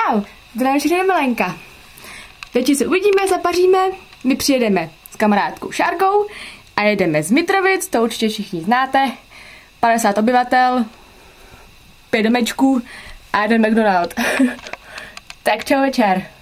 Čau, zdravím všechny Milenka. Teď se uvidíme, zapaříme, my přijedeme s kamarádkou Šárkou a jedeme z Mitrovic, to určitě všichni znáte, 50 obyvatel, 5 domečků a jeden McDonald. Tak čau večer.